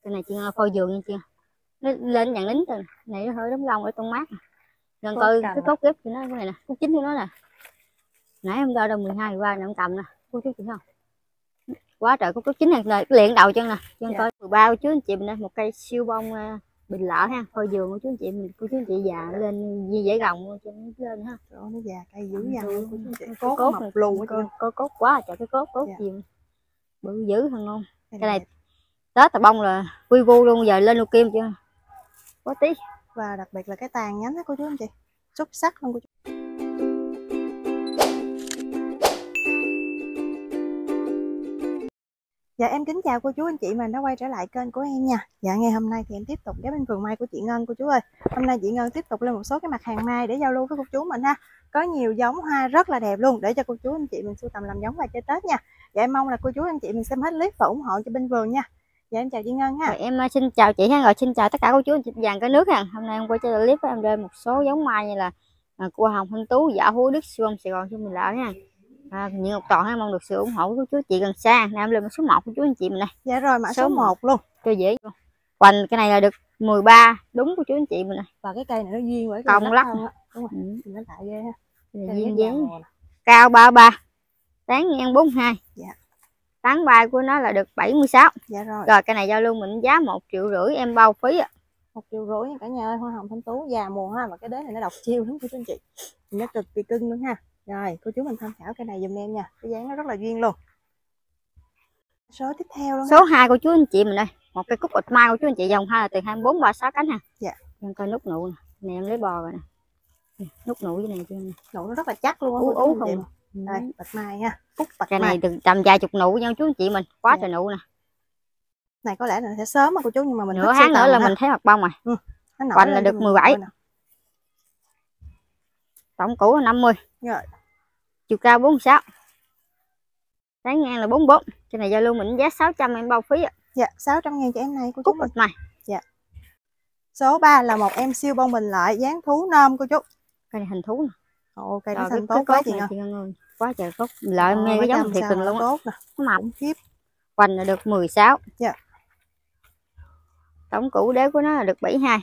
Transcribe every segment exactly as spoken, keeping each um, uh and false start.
Cái này chị phôi giường nha chị. Nó lên dạng lính từ này nó hơi đóng lông ở trong mát. Gần coi cái cốt ghép của nó, cái này nè, cốt chính của nó nè. Nãy em đo đâu mười hai qua nè, em cầm nè, cô chú chị không? Quá trời cốt chính này, này liền đầu chân nè, chân dạ. Coi mười ba cô chú anh chị mình đây, một cây siêu bông uh, bình lợ ha, phôi giường của chú anh chị mình, cô chú anh chị già lên như dễ gồng cho nó lên ha. Trời nó già cây dữ dằn luôn cô chú anh chị. Cốt, cốt mập lù có, có cốt quá trời cái cốt cốt dạ. Gì bự dữ hơn không? Cái, cái này Tết là bông là quy vu luôn, giờ lên lô kim chưa? Có tí. Và đặc biệt là cái tàn nhánh đó cô chú anh chị, xuất sắc luôn cô chú. Dạ em kính chào cô chú anh chị mình đã quay trở lại kênh của em nha. Dạ ngày hôm nay thì em tiếp tục ghé bên vườn mai của chị Ngân cô chú ơi. Hôm nay chị Ngân tiếp tục lên một số cái mặt hàng mai để giao lưu với cô chú mình ha. Có nhiều giống hoa rất là đẹp luôn để cho cô chú anh chị mình sưu tầm làm giống và chơi Tết nha. Dạ em mong là cô chú anh chị mình xem hết clip và ủng hộ cho bên vườn nha. Dạ em chào chị Ngân ha. Rồi, em xin chào chị ha, rồi xin chào tất cả cô chú anh chị vàng cả nước ha. Hôm nay em quay trở lại clip với em lên một số giống mai như là à, cua hồng thanh tú, dạ hú đức xuân Sài Gòn cho mình lại nha. À, những một toàn mong được sự ủng hộ của chú chị gần xa. Nam lên số một của chú anh chị mình này. Dạ rồi mã số, số một luôn cho dễ luôn. Hoành cái này là được mười ba đúng của chú anh chị mình này. Và cái cây này nó duyên với cong lắc đúng rồi. Ừ. Nó lại ghê ha. Duyên dáng cao ba mươi ba, tán ngang bốn mươi hai. Dạ. Tán bay của nó là được bảy mươi sáu. Dạ rồi. Rồi cái này giao lưu mình giá một triệu rưỡi em bao phí ạ. Một triệu rưỡi nha cả nhà ơi, hoa hồng thanh tú già mùa ha, và cái đế này nó độc chiêu lắm cô chú anh chị. Nó cực kỳ cưng luôn ha. Rồi cô chú mình tham khảo cái này giùm em nha, cái dáng nó rất là duyên luôn. Số tiếp theo luôn. Số hai của chú anh chị mình đây, một cây cúc bịch mai của chú anh chị, dòng hai là từ hai mươi bốn ba sáu cánh ha. Dạ. Em coi nút nụ nè, nè em lấy bò rồi nè. Nút nụ cái này chứ. Nụ nó rất là chắc luôn á. Ú ú không. Đây, bạch mai ha. Cúc bạch cái mai. này từng tầm vài chục nụ nha chú anh chị mình, quá dạ. trời nụ nè. Này có lẽ là sẽ sớm mà cô chú, nhưng mà mình nửa tháng nữa là ha. Mình thấy mặt bông rồi. Ừ. Hoành là được mười bảy. Tổng củ là năm mươi. Rồi. Chiều cao bốn mươi sáu. Tán ngang là bốn mươi bốn. Cái này giao lưu mình giá sáu trăm em bao phí ạ. Dạ, sáu trăm ngàn cho em này cô chú. Cúc bịch mai. Dạ. Số ba là một em siêu bông bình lợi dáng thú nôm cô chú. Cây này hình thú nè. Ồ, cây nó xanh tốt quá chị Ngân ơi. Quá trời tốt. Lợi mê cái giống thiệt tình luôn tốt nè. Nó mập khiếp. Hoành là được mười sáu. Dạ. Tổng củ đế của nó là được bảy mươi hai.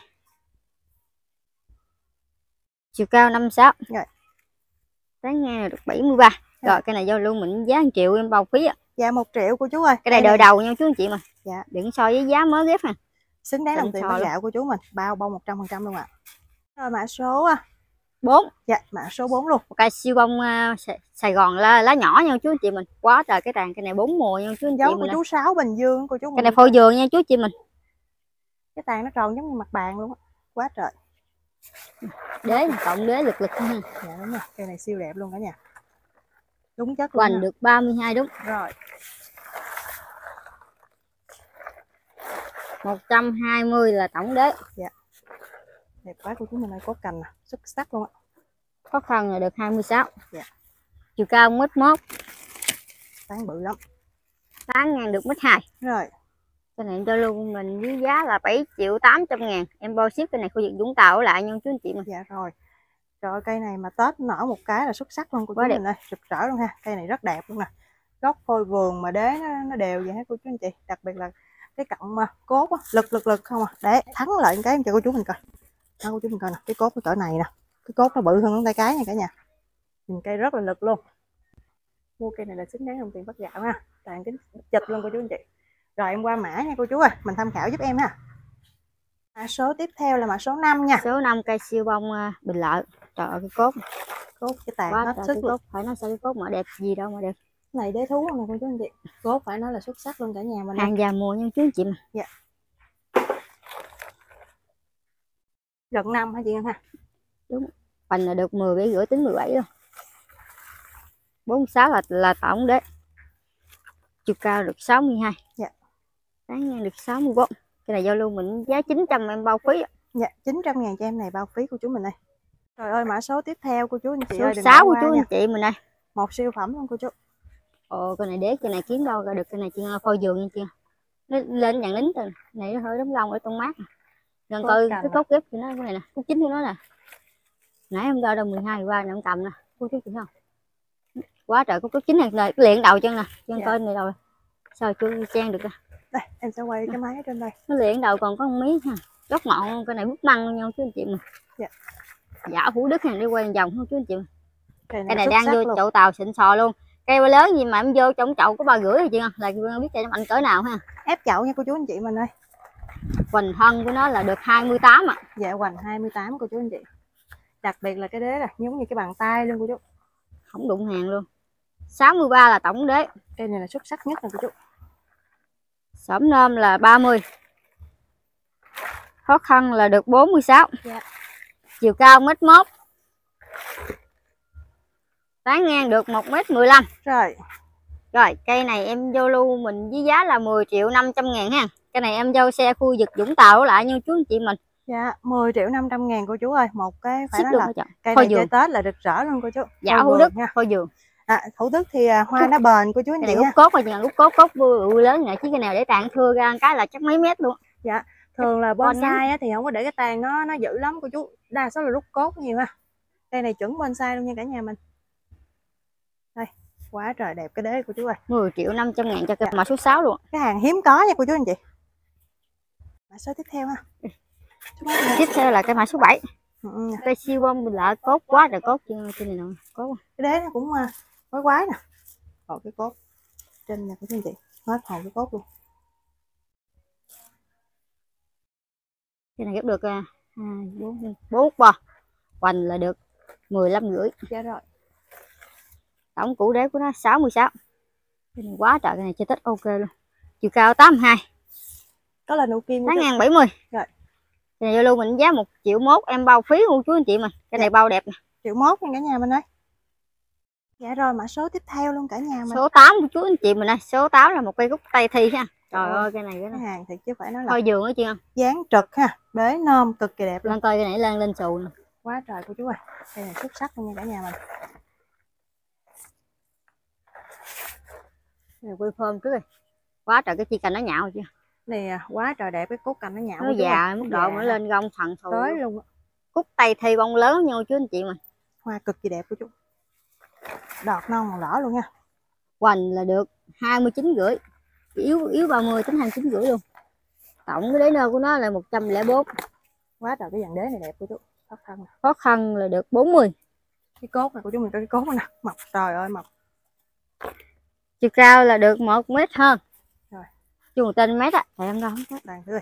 Chiều cao năm mươi sáu. Rồi. Tán ngang là được bảy mươi ba. Rồi, rồi cái này giao lưu mình giá một triệu em bao phí ạ. Dạ một triệu cô chú ơi. Cái này đời đầu nha chú anh chị mà. Dạ. Đừng so với giá mới ghép ha. Xứng đáng đồng tiền bán gạo của chú mình, bao bông một trăm phần trăm luôn ạ. À. Rồi mã số bốn. Dạ, mã số bốn luôn. Một cây siêu bông uh, Sài Gòn lá, lá nhỏ nha chú anh chị mình. Quá trời cái tàn, cái này bốn mùa nha chú anh giống chị của mình. Chú Sáu Bình Dương cô chú. Cái này phôi giường nha chú chị mình. Cái tàn nó tròn giống như mặt bàn luôn á. Quá trời. Đế cộng đế lực lực ha. Dạ đúng rồi, cây này siêu đẹp luôn cả nhà. Đúng chất luôn. Hoành được ba mươi hai đúng. Rồi. một trăm hai mươi là tổng đế. Dạ. Đẹp quá cô chú mình ơi, có cành nè, xuất sắc luôn á. Có thân là được hai mươi sáu. Dạ. Chiều cao mét mốt. Tán bự lắm. Tán ngang được mét hai. Rồi. Cái này cho luôn mình với giá là bảy triệu tám trăm ngàn. Em bao ship cái này khu vực Vũng Tàu ở lại nha chú anh chị mình. Dạ rồi. Rồi cây này mà Tết nở một cái là xuất sắc luôn cô chú mình ơi, rực rỡ luôn ha. Cây này rất đẹp luôn nè. Gốc phôi vườn mà đế nó, nó đều vậy hết cô chú anh chị. Đặc biệt là cái cọng mà cốt á, lực lực lực không à. Để thắng lại cái em cho cô chú mình coi. Đó, cô chú mình coi nè, cái cốt cái cỡ này nè. Cái cốt nó bự hơn ngón tay cái nha cả nhà. Nhìn cây rất là lực luôn. Mua cây này là xứng đáng đồng tiền bắt gạo ha. Tàn kính chịch luôn cô chú anh chị. Rồi em qua mã nha cô chú ơi, mình tham khảo giúp em ha. Mã số tiếp theo là mã số năm nha. Số năm cây siêu bông uh, bình lợi. Trời ơi cái cốt. Cốt cái tàn hết sức luôn. Cốt phải nói sao cái cốt mà đẹp gì đâu mà đẹp. Cái này đế thú luôn nè cô chú anh chị. Cốt phải nói là xuất sắc luôn cả nhà mình. Hàng già mùa nha chú anh chị mà. Dạ. Gần năm hả chị Ngân ha? Đúng. Hoành là được mười bảy rưỡi tính mười bảy luôn. bốn mươi sáu là là tổng đế. Chiều cao được sáu mươi hai. Dạ. Tán ngang được sáu mươi bốn. Cái này giao lưu mình giá chín trăm em bao phí. Dạ, chín trăm ngàn cho em này bao phí của chú mình đây. Trời ơi mã số tiếp theo của chú anh chị số ơi, sáu của chú nha. Anh chị mình đây. Một siêu phẩm luôn cô chú. Ồ cái này đế, cái này kiếm đâu ra được, cái này chị phôi giường nha chị. Nó lên dạng lính từ này nó hơi đóng lông ở trong mát. Gần coi cái cốt ghép của nó, cái này nè, cốt chính của nó nè. Nãy em đo đâu mười hai qua nè, em cầm nè, cô chú chị không? Quá trời cốt chính này, này liền đầu chân nè, chân dạ. Coi này rồi. Sao chú trang được à? Đây em sẽ quay cái máy ở trên đây. Nó liền đầu còn có một miếng ha, gốc ngọn cái này bút măng luôn nhau chú anh chị mình. Dạ. Giả Thủ Đức hàng đi quay vòng không chú anh chị mình. Cây Cái này, này đang vô luôn. chậu tàu xịn sò luôn. Cây lớn gì mà em vô trong chậu có ba rưỡi rồi chị, là biết cây nó mạnh cỡ nào ha. Ép chậu nha cô chú anh chị mình ơi. Hoành thân của nó là được hai mươi tám ạ. À. Dạ hoành hai mươi tám cô chú anh chị. Đặc biệt là cái đế là giống như cái bàn tay luôn cô chú. Không đụng hàng luôn. sáu mươi ba là tổng đế. Cây này là xuất sắc nhất rồi cô chú. Xổm nôm là ba mươi. Khó khăn là được bốn mươi sáu. Dạ. Chiều cao mét mốt. Tán ngang được một mét mười lăm. Rồi. Rồi cây này em vô lưu mình với giá là mười triệu năm trăm ngàn ha. Cái này em vô xe khu vực Vũng Tàu lại như chú anh chị mình. Dạ mười triệu năm trăm ngàn cô chú ơi. Một cái phải Ship nói là cây này chơi Tết là rực rỡ luôn cô chú. Dạ Thủ Đức nha. Thôi vườn. À, Thủ Đức thì à, hoa nó bền cô chú anh chị ha. Cốt rồi, út cốt cốt vừa lớn này chứ cái nào để tàn thưa ra cái là chắc mấy mét luôn. Dạ. Thường là bonsai á, thì không có để cái tàn nó nó dữ lắm cô chú. Đa số là rút cốt nhiều ha. Cây này chuẩn bonsai luôn nha cả nhà mình. Đây, quá trời đẹp cái đế của chú ơi. mười triệu năm trăm ngàn cho cái dạ. Mã số sáu luôn. Cái hàng hiếm có nha cô chú anh chị. Mã số tiếp theo ha. Tiếp theo là cái mã số bảy. Ừ. Cây siêu bông mình lại cốt quá rồi cốt trên này nè, cốt. Cái đế nó cũng quái quái nè. Còn cái cốt trên nè cô chú anh chị, hết hồn cái cốt luôn. Cái này ghép được bốn bốn bò. Hoành là được mười lăm rưỡi. Dạ rồi. Tổng củ đế của nó sáu mươi sáu. Cái này quá trời, cái này chơi Tết ok luôn. Chiều cao tám mươi hai. Có là nụ kim. Tháng ngàn bảy mươi. Rồi. Cái này luôn mình giá một triệu mốt em bao phí luôn chú anh chị mình. Cái dạ. Này bao đẹp nè. Triệu mốt nha cả nhà mình ơi. Dạ rồi mã số tiếp theo luôn cả nhà mình. Số tám của chú anh chị mình ơi. Số tám là một cây cúc Tây Thi ha. Trời ơi, ơi cái này cái, cái hàng thì chứ phải nói là thôi giường đó chị không? Dáng trực ha, đế nôm cực kỳ đẹp luôn. Lên coi cái này lên lên xù nè. Quá trời cô chú ơi. Đây là xuất sắc luôn nha cả nhà mình. Này quay phơm trước rồi. Quá trời cái chi cành nó nhạo chưa? Này quá trời đẹp cái cốt cành nó nhạo. Nó già mức độ nó lên gông phần thù. Tới luôn. Cúc Tây Thi bông lớn nha chú anh chị mình. Hoa cực kỳ đẹp của chú. Đọt non màu đỏ luôn nha. Hoành là được hai mươi chín rưỡi. Yếu yếu ba mươi đến hai mươi chín rưỡi luôn. Tổng cái đế nơ của nó là một trăm lẻ bốn. Quá trời cái dàn đế này đẹp của chú. Khó khăn. Khó khăn là được bốn mươi. Cái cốt này của chú mình có cái cốt nè, mập trời ơi mập. Chiều cao là được một mét hơn. Rồi. Chú một tên mét á, thầy em đâu không có. Đàn thử.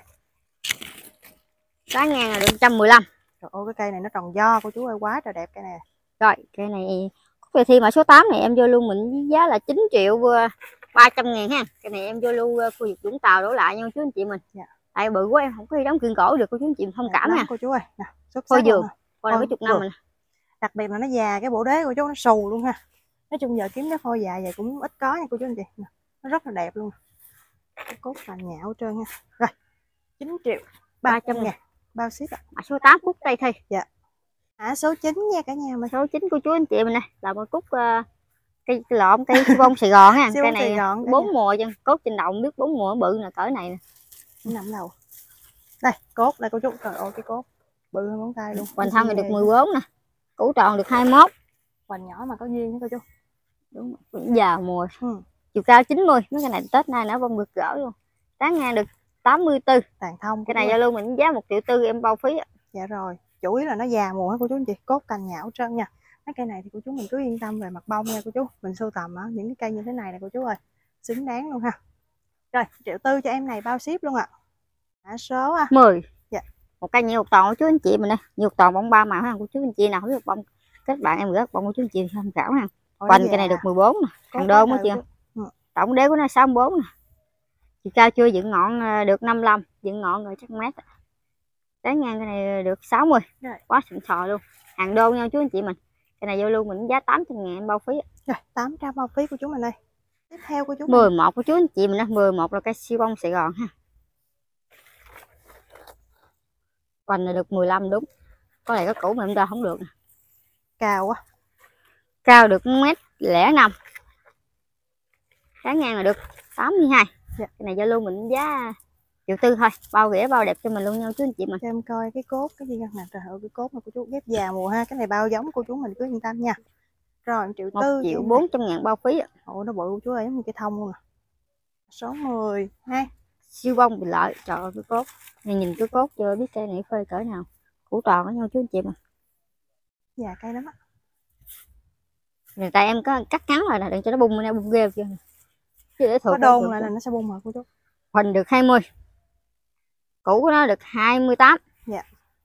Tán ngang là được một trăm mười lăm. Trời ơi cái cây này nó tròn do cô chú ơi, quá trời đẹp cây này. Rồi, cây này về thi mã số tám này em vô lưu mình với giá là chín triệu ba trăm ngàn ha. Cái này em vô lưu khu vực Vũng Tàu đổ lại nha chú anh chị mình. Dạ. Tại bự của em không có đi đóng kiên cổ được cô chú anh chị thông cảm nha. Cô chú ơi, nè, xuất sắc. Thôi dường. Coi là mấy chục năm rồi. Đặc biệt là nó già cái bộ đế của chú nó xù luôn ha. Nói chung giờ kiếm cái phôi già vậy cũng ít có nha cô chú anh chị. Nè, nó rất là đẹp luôn. Cái cốt cành nhạo trơn nha. Rồi, chín triệu ba trăm ngàn. Bao ship ạ. Mã số tám cúc Tây Thi. Dạ. Mã số chín nha cả nhà mình. Số chín của chú anh chị mình nè, là một cúc uh, cây lộn cây siêu bông Sài Gòn ha. Cây này bốn mùa chân, cốt trên đầu biết bốn mùa bự là cỡ này nè. Nằm đầu. Đây, cốt đây cô chú. Trời ơi cái cốt bự hơn ngón tay luôn. Hoành thân này được mười bốn nè. Củ tròn được hai mươi mốt. Hoành nhỏ mà có duyên đó cô chú. Đúng, giờ mùa. Ừ. Chiều cao chín mươi, mấy cái này Tết nay nó bông rực rỡ luôn. Tán ngang được tám mươi tư. Tàn thông. Cái này giao lưu mình giá một triệu tư em bao phí. Dạ rồi, chủ yếu là nó già mùa hả cô chú anh chị, cốt cành nhão trơn nha. Mấy cây này thì cô chú mình cứ yên tâm về mặt bông nha cô chú. Mình sưu tầm á những cái cây như thế này nè cô chú ơi. Xứng đáng luôn ha. Rồi, triệu tư cho em này bao ship luôn ạ. À. Mã số à. mười. Dạ. Một cây nhiều toàn của chú anh chị mình đây, nhiều toàn bông ba màu ha của chú anh chị nào không biết bông. Các bạn em gửi bông của chú anh chị tham khảo ha. Quanh cây này được mười bốn nè, hàng đô mới chưa. Ừ. Tổng đế của nó sáu mươi bốn nè. Chiều cao chưa dựng ngọn được năm mươi lăm, dựng ngọn rồi chắc mét. Tán ngang cái này được sáu mươi. Rồi. Quá xịn sò luôn. Hàng đô nha chú anh chị mình. Cái này vô luôn mình giá tám trăm ngàn bao phí. Rồi, tám trăm bao phí của chú mình đây. Tiếp theo của chú mình. mười một của chú anh chị mình đó, mười một là cây siêu bông Sài Gòn ha. Quanh là được mười lăm đúng. Có này có cũ mà em ra không được nè. Cao quá. Cao được mét lẻ năm. Tán ngang là được tám mươi hai. Dạ. Cái này vô luôn mình giá triệu tư thôi, bao rẻ bao đẹp cho mình luôn nha chú anh chị mình. Cho em coi cái cốt cái gì nè, trời ơi cái cốt mà của chú ghép già mùa ha, cái này bao giống của chú mình cứ yên tâm nha. Rồi triệu tư. một triệu bốn trăm ngàn bao phí. Ồ nó bự của chú ơi giống như cái thông luôn nè. Số mười hai. siêu bông bình lợi. Trời ơi cái cốt này, nhìn cái cốt chưa biết cây này phơi cỡ nào, củ tròn với nhau chú anh chị mà. Dạ cây lắm á. Người ta em có cắt ngắn rồi nè, đừng cho nó bung ra, bung ghê chưa. Chứ để Có đôn lại là nó sẽ bung rồi cô chú. Hoành được hai mươi, củ của nó được hai mươi tám. Dạ.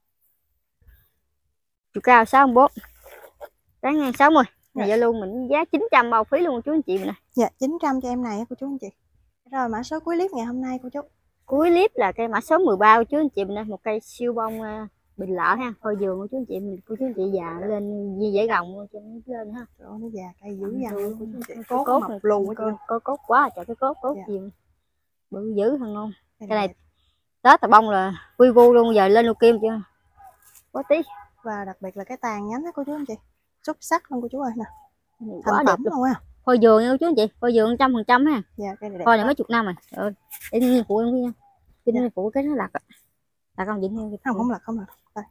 Chiều cao sáu mươi bốn, đáng ngang sáu mươi. Này dạ. Giờ luôn mình giá chín trăm bao phí luôn chú anh chị mình nè. Dạ chín trăm cho em này cô chú anh chị. Rồi mã số cuối clip ngày hôm nay cô chú. Cuối clip là cây mã số mười ba của chú anh chị mình nè, một cây siêu bông uh, bình lợi ha, phơi vườn của chú anh chị mình. Cô chú anh chị già lên như dễ gồng cho nó lên ha. Trời ơi nó già cây dữ dằn luôn cô chú anh chị. Cốt, cốt mập lù có, có cốt quá trời, cái cốt cốt dạ. Gì bự dữ hơn ngon. Cái này Tết tà bông là quy vu luôn, giờ lên lô kim chưa quá tí. Và đặc biệt là cái tàn nhánh đó cô chú anh chị, xuất sắc luôn cô chú ơi nè, quá đẹp luôn á. Phơi vườn nha chú anh chị, phơi vườn trăm phần trăm ha. Dạ cây này đẹp. Thôi này mấy chục năm rồi. Trời ơi, để nghiên phụ em nha. Kinh dạ. Phụ cái nó lặt. Là con dính không không không lặt không lặt. Đây.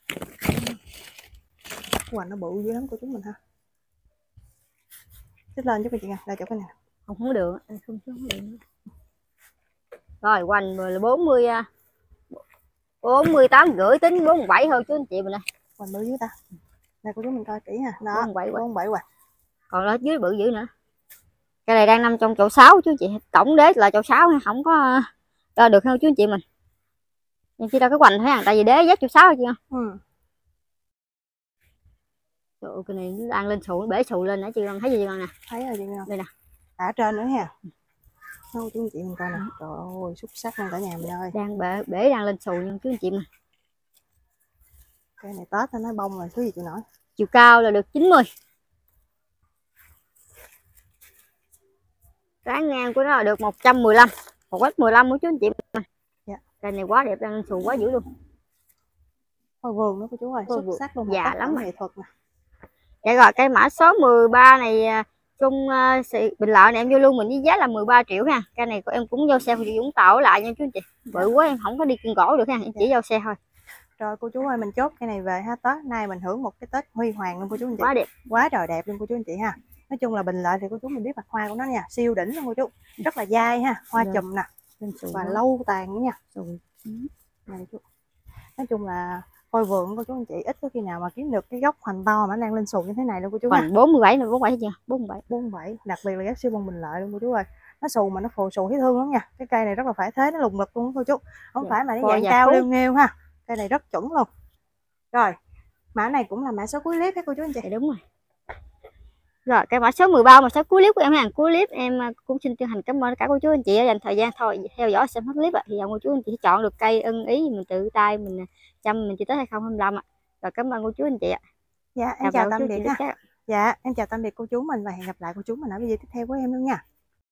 Hoành nó bự dữ lắm cô chú mình ha. Xích lên cho cô chị nha, đây chỗ cái này. Không không được, không không được. Rồi hoành là bốn mươi bốn mươi tám rưỡi, tính bốn mươi bảy thôi chú anh chị mình nè. Hoành bự dữ ta. Đây cô chú mình coi kỹ ha. Đó, bốn mươi bảy bốn mươi bảy hoành. Còn ở dưới bự dữ nữa. Cái này đang nằm trong chậu sáu chú anh chị, tổng đế là chậu sáu hay không có đo được không chú anh chị mình. Nhưng chỉ đâu cái hoành thấy à, tại vì đế dắt chậu sáu chứ không. Ừ. Trời ơi, cái này nó đang lên sụ, nó bể sụ lên nữa chị con thấy gì con nè. Thấy rồi chị Ngân. Đây nè. Ở trên nữa ha. Đâu chú anh chị mình coi nè. Trời ơi, xuất sắc luôn cả nhà mình ơi. Đang bể bể đang lên sù nhưng chú anh chị mình. Cái này Tết nó bông rồi thứ gì chị nói. Chiều cao là được chín mươi. Cái ngang của nó là được một trăm mười lăm, một mét mười lăm của chú anh chị mình. Dạ. Cây này quá đẹp, đang lên sù quá dữ luôn. Phơi vườn đó cô chú ơi, xuất sắc luôn. Dạ lắm nghệ thuật nè. Dạ rồi cây mã số mười ba này chung uh, bình lợi này em vô luôn mình với giá là mười ba triệu ha. Cây này của em cũng vô xe Vũng Tàu lại nha chú anh chị. Bự quá em không có đi kiên gỗ được ha, em chỉ vô xe thôi. Rồi cô chú ơi, mình chốt cái này về ha. Tết nay mình hưởng một cái Tết huy hoàng luôn cô chú anh chị. Quá đẹp, quá trời đẹp luôn cô chú anh chị ha. Nói chung là bình lợi thì cô chú mình biết mặt hoa của nó nha, siêu đỉnh luôn cô chú, rất là dai ha, hoa dạ. Chùm nè và đó. Lâu tàn nữa nha. Này, chú. Nói chung là coi vườn cô chú anh chị ít có khi nào mà kiếm được cái gốc hoành to mà nó đang lên sù như thế này đâu cô chú. Hoành bốn mươi bảy này, bốn mươi bảy chưa? bốn mươi bảy. bốn mươi bảy, đặc biệt là các siêu bông bình lợi luôn cô chú ơi. Nó xù mà nó phù xù thấy thương lắm nha. Cái cây này rất là phải thế, nó lùng lực luôn cô chú. Không dạ. Phải mà nó dạng cao lêu nghêu ha. Cây này rất chuẩn luôn. Rồi, mã này cũng là mã số cuối clip hết cô chú anh chị. Dạ, đúng rồi. Rồi, cái mã số mười ba mã số cuối clip của em ha. Cuối clip em cũng xin chân thành cảm ơn cả cô chú anh chị đã dành thời gian thôi theo dõi xem hết clip ạ. Thì cô chú anh chị chọn được cây ưng ý mình tự tay mình chăm mình chỉ tới hai không hai lăm ạ. Rồi cảm ơn cô chú anh chị ạ. Dạ, em chào tạm biệt ha. Dạ, em chào tạm biệt cô chú mình và hẹn gặp lại cô chú mình ở video tiếp theo của em luôn nha.